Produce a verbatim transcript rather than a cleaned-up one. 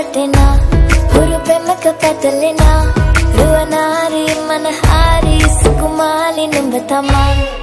වැටෙනා හුරු පෙමක පැටලෙනා රුවනාරි මනහාරි සුකුමාලි නුඹ තමා